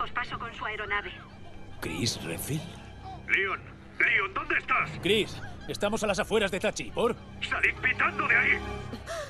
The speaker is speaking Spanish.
Os paso con su aeronave. ¿Chris Redfield? Leon, Leon, ¿dónde estás? Chris, estamos a las afueras de Tachi, ¿por? ¡Salid pitando de ahí!